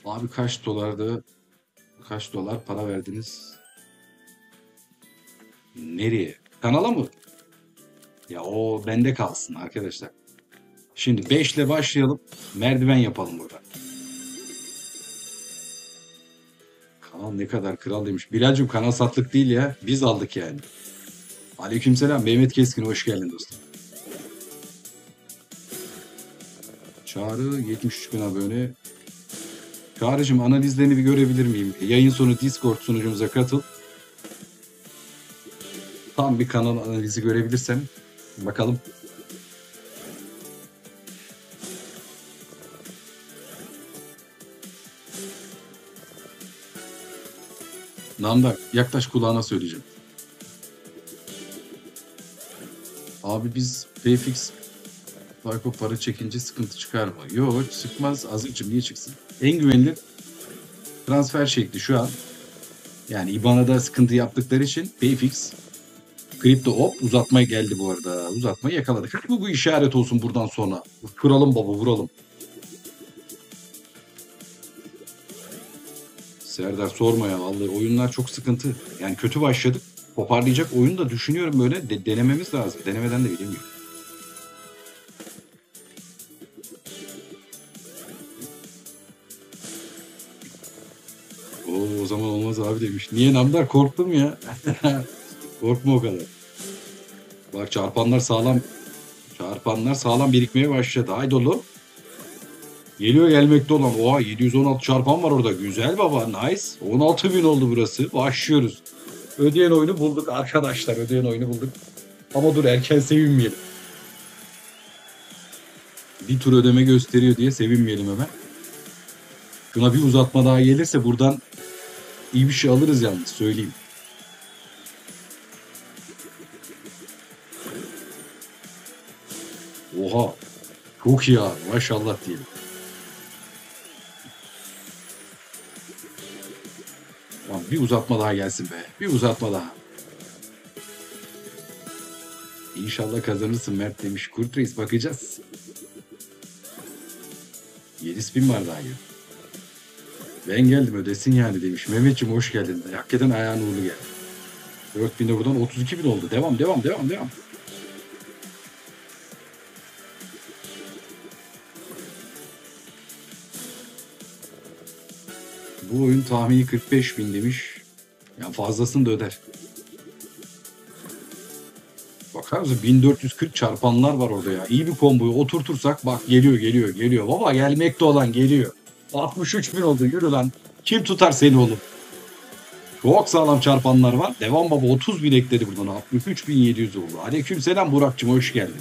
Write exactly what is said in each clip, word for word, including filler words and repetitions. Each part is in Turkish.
Abi kaç dolardı? Kaç dolar para verdiniz? Nereye? Kanala mı? Ya o bende kalsın arkadaşlar. Şimdi beş ile başlayalım. Merdiven yapalım burada. Kanal ne kadar kral demiş. Bilal'cim kanal satlık değil ya. Biz aldık yani. Aleykümselam Mehmet Keskin, hoş geldin dostum. Çağrı yetmiş üç bin abone. Çağrı'cığım analizlerini bir görebilir miyim? Yayın sonu Discord sunucumuza katıl. Tam bir kanal analizi görebilirsem bakalım. Namda yaklaş kulağına söyleyeceğim. Abi biz Payfix Farko para çekince sıkıntı çıkar mı? Yok çıkmaz Azıcım, niye çıksın? En güvenilir transfer şekli şu an. Yani I B A N'da sıkıntı yaptıkları için Payfix Kripto hop uzatmaya geldi bu arada. Uzatmayı yakaladık. Hadi bu, bu işaret olsun buradan sonra. Vuralım baba vuralım. Serdar sorma ya vallahi oyunlar çok sıkıntı. Yani kötü başladık. Toparlayacak oyunu da düşünüyorum böyle de, denememiz lazım. Denemeden de bilemiyorum. Oo, o zaman olmaz abi demiş. Niye Namdar korktum ya. Korkma o kadar. Bak çarpanlar sağlam. Çarpanlar sağlam birikmeye başladı. Haydi oğlum. Geliyor gelmekte olan. Oha yedi yüz on altı çarpan var orada. Güzel baba nice. on altı bin oldu burası. Başlıyoruz. Ödeyen oyunu bulduk arkadaşlar. Ödeyen oyunu bulduk. Ama dur erken sevinmeyelim. Bir tur ödeme gösteriyor diye sevinmeyelim hemen. Şuna bir uzatma daha gelirse buradan iyi bir şey alırız yalnız söyleyeyim. Oha. Çok iyi abi. Maşallah diyelim. Tamam, bir uzatma daha gelsin be. Bir uzatma daha. İnşallah kazanırsın Mert demiş. Kurt Reis bakacağız. yedi spin var daha ya. Ben geldim ödesin yani demiş. Mehmetciğim hoş geldin. Hakikaten ayağın uğurlu geldi. dört bin de buradan otuz iki bin oldu. Devam devam devam devam. Bu oyun tahmini kırk beş bin demiş. Yani fazlasını da öder. Bakar mısın? bin dört yüz kırk çarpanlar var orada ya. İyi bir komboyu oturtursak bak geliyor geliyor geliyor. Baba gelmekte olan geliyor. altmış üç bin oldu yürü lan. Kim tutar seni oğlum? Çok sağlam çarpanlar var. Devam baba otuz bin ekledi buradan. altmış üç bin yedi yüz oldu. Aleykümselam Burak'cığım hoş geldin.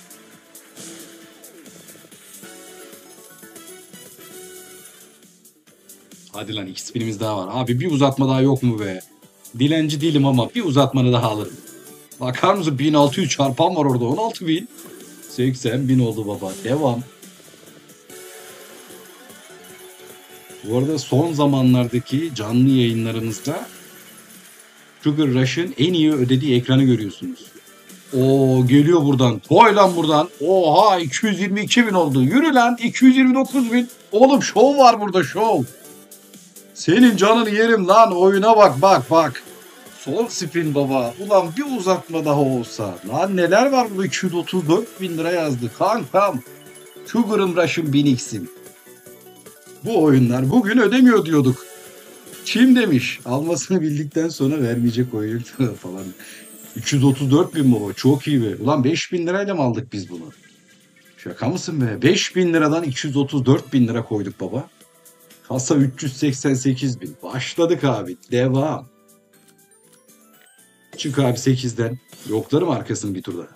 Hadi lan iki spinimiz daha var. Abi bir uzatma daha yok mu be? Dilenci değilim ama bir uzatmanı daha alırım. Bakar mısın bin altı yüz çarpan var orada on altı bin. seksen bin oldu baba. Devam. Bu arada son zamanlardaki canlı yayınlarımızda Sugar Rush'ın en iyi ödediği ekranı görüyorsunuz. O geliyor buradan. Koy lan buradan. Oha iki yüz yirmi iki bin oldu. Yürü lan iki yüz yirmi dokuz bin. Oğlum şov var burada şov. Senin canını yerim lan oyuna bak bak bak. Sol spin baba. Ulan bir uzatma daha olsa. Lan neler var burada iki yüz otuz dört bin lira yazdı. Kankam. Sugar'ım Rush'ım bin x'im. Bu oyunlar bugün ödemiyor diyorduk. Kim demiş? Almasını bildikten sonra vermeyecek oyun falan. üç yüz otuz dört bin baba. Çok iyi be. Ulan beş bin lirayla mı aldık biz bunu? Şaka mısın be? beş bin liradan iki yüz otuz dört bin lira koyduk baba. Kasa üç yüz seksen sekiz bin. Başladık abi. Devam. Çık abi sekizden. Yoklarım arkasını bir turda.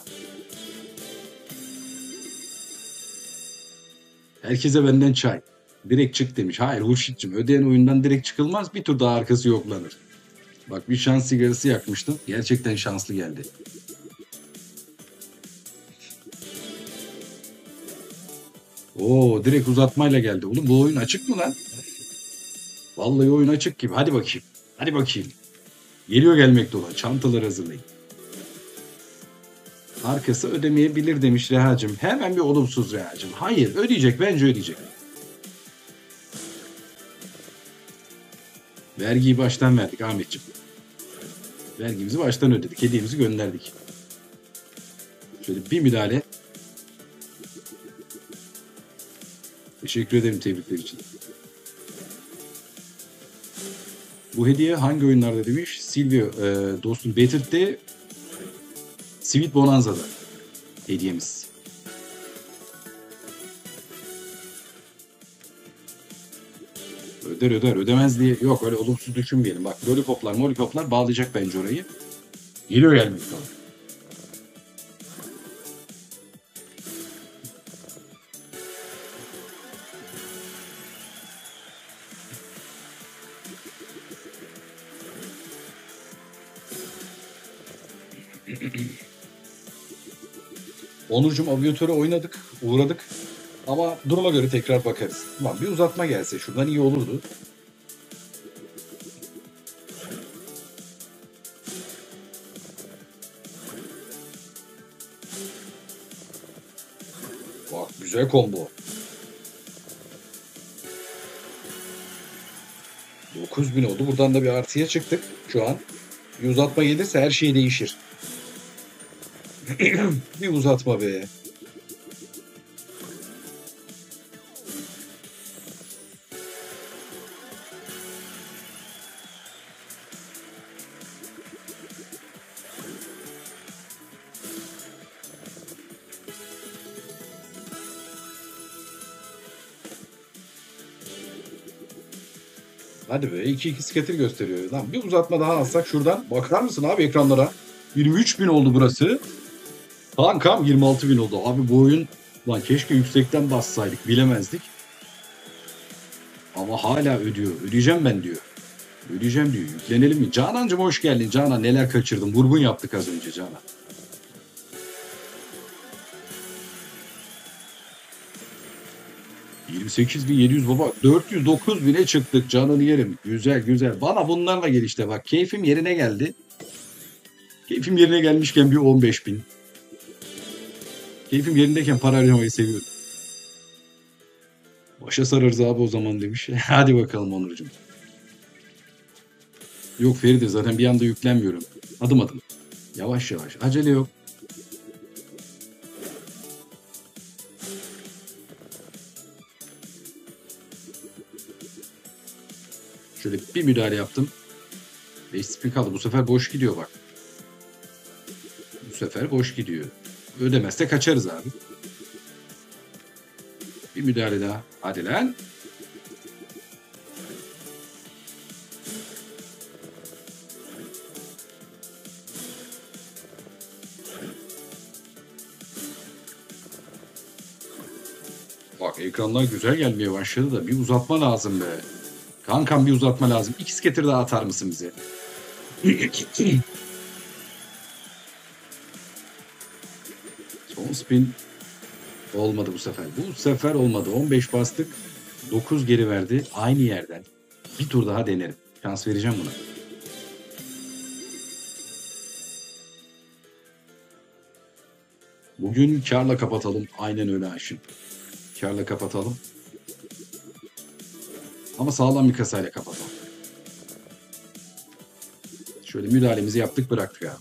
Herkese benden çay. Direkt çık demiş. Hayır Hurşit'cim ödeyen oyundan direkt çıkılmaz. Bir tur daha arkası yoklanır. Bak bir şans sigarası yakmıştım. Gerçekten şanslı geldi. Oo direkt uzatmayla geldi. Oğlum bu oyun açık mı lan? Vallahi oyun açık gibi. Hadi bakayım. Hadi bakayım. Geliyor gelmekte olan. Çantaları hazırlayın. Arkası ödemeyebilir demiş Reha'cığım. Hemen bir olumsuz Reha'cığım. Hayır ödeyecek bence ödeyecek. Vergiyi baştan verdik Ahmetciğim. Vergimizi baştan ödedik. Hediyemizi gönderdik. Şöyle bir müdahale. Teşekkür ederim tebrikler için. Bu hediye hangi oyunlarda demiş? Silvio e, dostum Battled Sweet Bonanza'da hediyemiz. Öder öder ödemez diye yok öyle olumsuz düşünmeyelim. Bak lollipoplar mollipoplar bağlayacak bence orayı. Geliyor gelmekte. Onurcuğum aviatöre oynadık, uğradık. Ama duruma göre tekrar bakarız. Tamam, bir uzatma gelse şuradan iyi olurdu. Bak güzel combo. dokuz bin oldu. Buradan da bir artıya çıktık şu an. Bir uzatma gelirse her şey değişir. Bir uzatma be. Hadi be iki iki skater gösteriyor. Lan bir uzatma daha alsak şuradan. Bakar mısın abi ekranlara? yirmi üç bin oldu burası. Kankam yirmi altı bin oldu. Abi bu oyun lan keşke yüksekten bassaydık bilemezdik. Ama hala ödüyor. Ödeyeceğim ben diyor. Ödeyeceğim diyor. Yüklenelim mi? Canancığım hoş geldin. Canan neler kaçırdım. Vurgun yaptık az önce Canan. yirmi sekiz bin yedi yüz baba. dört yüz dokuz bine çıktık. Canını yerim. Güzel güzel. Bana bunlarla gel işte bak. Keyfim yerine geldi. Keyfim yerine gelmişken bir on beş bin. Keyfim yerindeyken para harcamayı seviyorum. Başa sararız abi o zaman demiş. Hadi bakalım Onurcuğum. Yok Feride zaten bir anda yüklenmiyorum. Adım adım. Yavaş yavaş. Acele yok. Şöyle bir müdahale yaptım. beş spin kaldı. Bu sefer boş gidiyor bak. Bu sefer boş gidiyor. Ödemezse kaçarız abi. Bir müdahale daha. Hadi lan. Bak ekranlar güzel gelmeye başladı da bir uzatma lazım be. Kankam bir uzatma lazım. İki skater daha atar mısın bize? Son spin olmadı bu sefer. Bu sefer olmadı. on beş bastık. dokuz geri verdi. Aynı yerden. Bir tur daha denerim. Şans vereceğim buna. Bugün karla kapatalım. Aynen öyle Ayşin. Karla kapatalım. Ama sağlam bir kasayla kapatalım. Şöyle müdahalemizi yaptık bıraktık abi.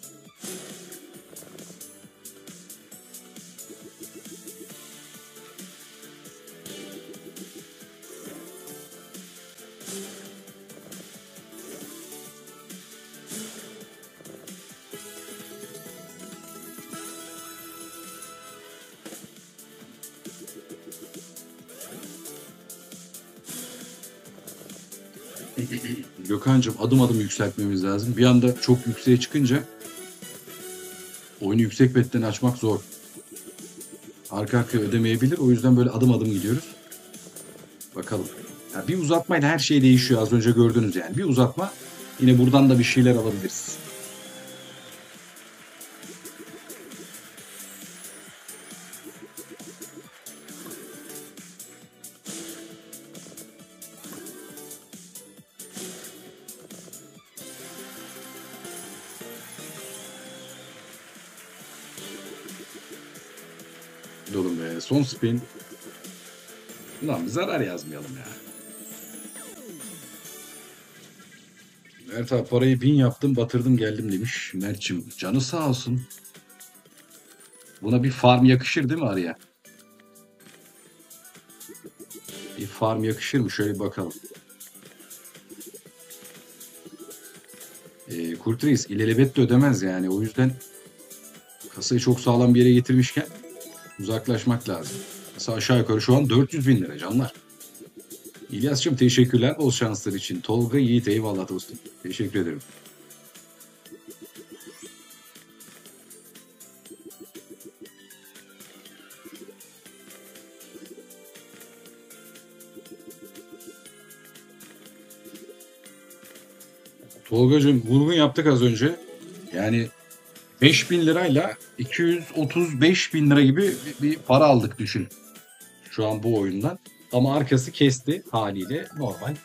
Gökhan'cığım adım adım yükseltmemiz lazım. Bir anda çok yükseğe çıkınca oyunu yüksek betten açmak zor. Arka arkaya ödemeyebilir. O yüzden böyle adım adım gidiyoruz. Bakalım. Ya bir uzatmayla her şey değişiyor az önce gördünüz yani. Bir uzatma yine buradan da bir şeyler alabiliriz. Oğlum be son spin. Ulan bir zarar yazmayalım ya. Mert abi parayı bin yaptım batırdım geldim demiş. Mert'cim canı sağ olsun. Buna bir farm yakışır değil mi araya? Bir farm yakışır mı? Şöyle bir bakalım. Ee, Kurt Reis ilelebet de ödemez yani. O yüzden kasayı çok sağlam bir yere getirmişken uzaklaşmak lazım. Kasa aşağı yukarı şu an dört yüz bin lira canlar. İlyas'cığım teşekkürler bol şanslar için. Tolga Yiğit eyvallah dostum. Teşekkür ederim. Tolgacığım vurgun yaptık az önce. Yani beş bin lirayla iki yüz otuz beş bin lira gibi bir, bir para aldık düşün. Şu an bu oyundan. Ama arkası kesti haliyle normal.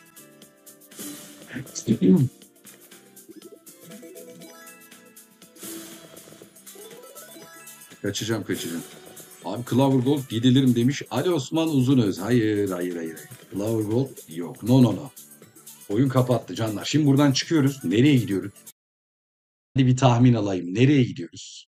Kaçacağım kaçacağım. Abi Clover Gold gidilirim demiş. Ali Osman Uzunöz. Hayır hayır hayır. hayır. Clover Gold yok. No no no. Oyun kapattı canlar. Şimdi buradan çıkıyoruz. Nereye gidiyoruz? Hadi bir tahmin alayım. Nereye gidiyoruz?